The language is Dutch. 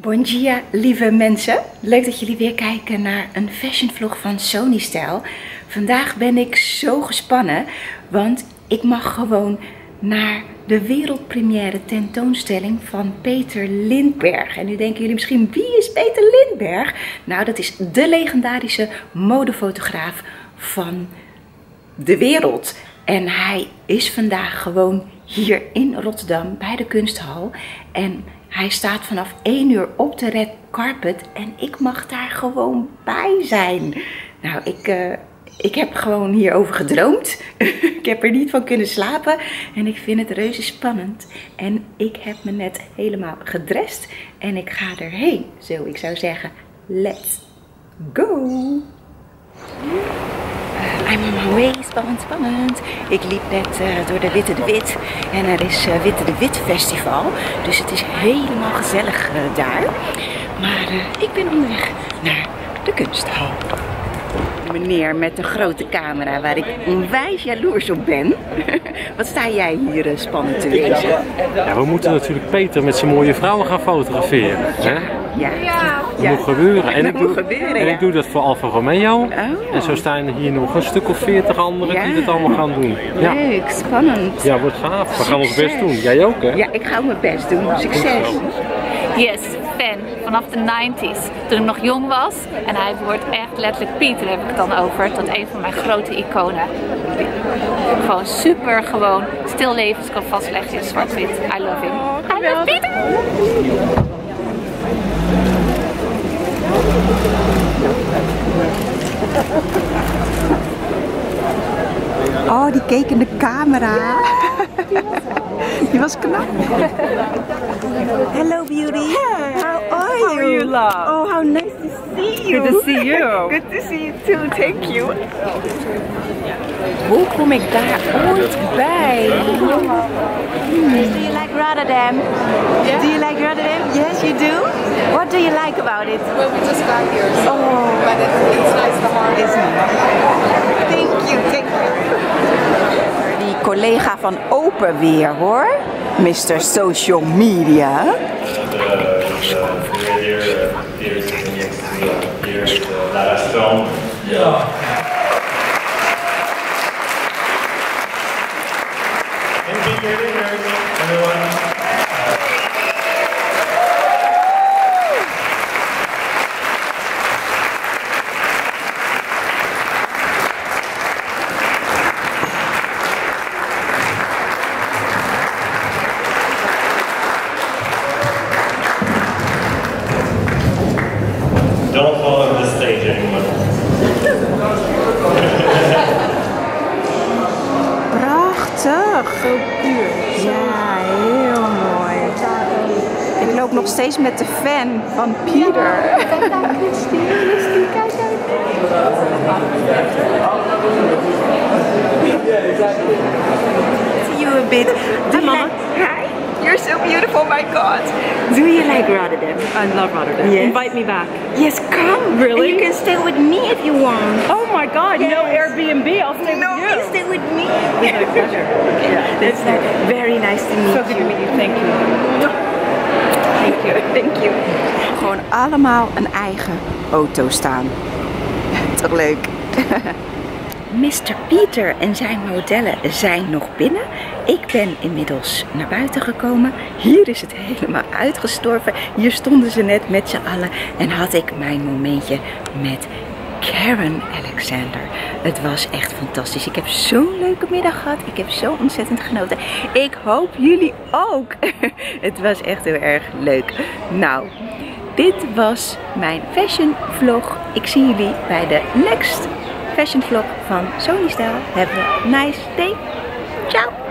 Bon dia, lieve mensen. Leuk dat jullie weer kijken naar een fashion vlog van Sony Style. Vandaag ben ik zo gespannen, want ik mag gewoon naar de wereldpremière tentoonstelling van Peter Lindbergh. En nu denken jullie misschien, wie is Peter Lindbergh? Nou, dat is de legendarische modefotograaf van de wereld. En hij is vandaag gewoon hier in Rotterdam bij de Kunsthal. En hij staat vanaf 1 uur op de red carpet en ik mag daar gewoon bij zijn. Nou, ik heb gewoon hierover gedroomd. Ik heb er niet van kunnen slapen en ik vind het reuze spannend. En ik heb me net helemaal gedrest en ik ga erheen. Zo, ik zou zeggen, let's go! I'm on my way, spannend. Ik liep net door de Witte de Wit en er is Witte de Wit festival. Dus het is helemaal gezellig daar. Maar ik ben onderweg naar de Kunsthal. Meneer met de grote camera waar ik onwijs jaloers op ben. Wat sta jij hier spannend te lezen? Ja, we moeten natuurlijk Peter met zijn mooie vrouwen gaan fotograferen. Hè? Ja. Dat moet gebeuren. En ik doe dat voor Alfa Romeo. Oh. En zo staan er hier nog een stuk of 40 anderen die dat allemaal gaan doen. Ja. Leuk, spannend. Ja, wordt gaaf. We gaan ons best doen. Jij ook, hè? Ja, ik ga mijn best doen. Succes. Yes, fan. Vanaf de 90's. Toen ik nog jong was. En hij wordt echt letterlijk Peter, heb ik het dan over. Tot een van mijn grote iconen. Gewoon super gewoon. Stillevens kan vastleggen in zwart-wit. I love him. I love Peter! Oh, die keek in de camera. Die was knap. Hello, beauty. How are you? Love? Oh, how nice to see you. Good to see you. Good to see you too. Thank you. Hoe kom ik daar ooit bij? Do you like Rotterdam? Yeah. Do you like Rotterdam? Yes, you do? What do you like about it? Well, we just got here, so, Oh, but it's nice to have. Is Thank you, thank you. Die collega van Open weer hoor. Mr. Social Media. Don't fall on the stage anymore. Prachtig. Zo puur. Ja, heel mooi. Ik loop nog steeds met de fan van Peter. See you a bit. Hi. You're so beautiful, my God. Do you like Rotterdam? I love Rotterdam. Yes. Invite me back. Yes, come. Really? And you can stay with me if you want. Oh my God, Yes. no Airbnb, I'll stay No, with you you. stay with me. With my pleasure. Yeah, That's very nice to meet so good to meet you. Thank you. Thank you, thank you. Gewoon allemaal een eigen auto staan. Toch leuk. Mr. Peter en zijn modellen zijn nog binnen. Ik ben inmiddels naar buiten gekomen. Hier is het helemaal uitgestorven. Hier stonden ze net met z'n allen. En had ik mijn momentje met Karen Alexander. Het was echt fantastisch. Ik heb zo'n leuke middag gehad. Ik heb zo ontzettend genoten. Ik hoop jullie ook. Het was echt heel erg leuk. Nou, dit was mijn fashion vlog. Ik zie jullie bij de next fashion vlog van Sony Style. Have a nice day. Ciao.